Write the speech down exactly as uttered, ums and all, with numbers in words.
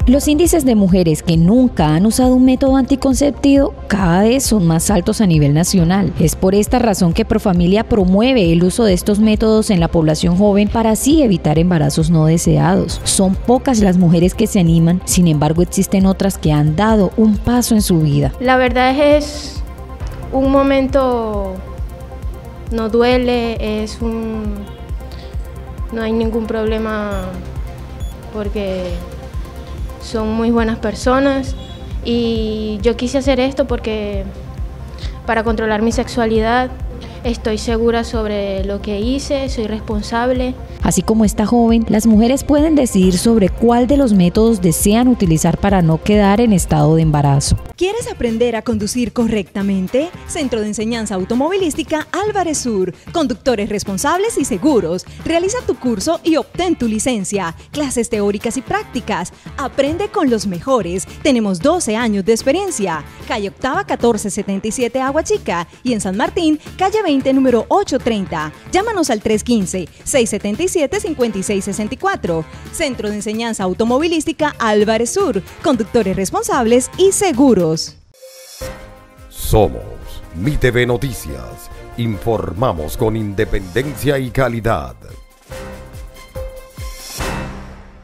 Los índices de mujeres que nunca han usado un método anticonceptivo cada vez son más altos a nivel nacional. Es por esta razón que Profamilia promueve el uso de estos métodos en la población joven para así evitar embarazos no deseados. Son pocas las mujeres que se animan, sin embargo existen otras que han dado un paso en su vida. La verdad es un momento, no duele, es un, no hay ningún problema porque son muy buenas personas y yo quise hacer esto porque para controlar mi sexualidad. Estoy segura sobre lo que hice, soy responsable. Así como esta joven, las mujeres pueden decidir sobre cuál de los métodos desean utilizar para no quedar en estado de embarazo. ¿Quieres aprender a conducir correctamente? Centro de Enseñanza Automovilística Álvarez Sur. Conductores responsables y seguros. Realiza tu curso y obtén tu licencia. Clases teóricas y prácticas. Aprende con los mejores. Tenemos doce años de experiencia. Calle Octava catorce setenta y siete Agua Chica y en San Martín, calle veinte número ochocientos treinta. Llámanos al tres uno cinco, seis siete siete, cinco seis seis cuatro. Centro de Enseñanza Automovilística Álvarez Sur. Conductores responsables y seguros. Somos Mi T V Noticias. Informamos con independencia y calidad.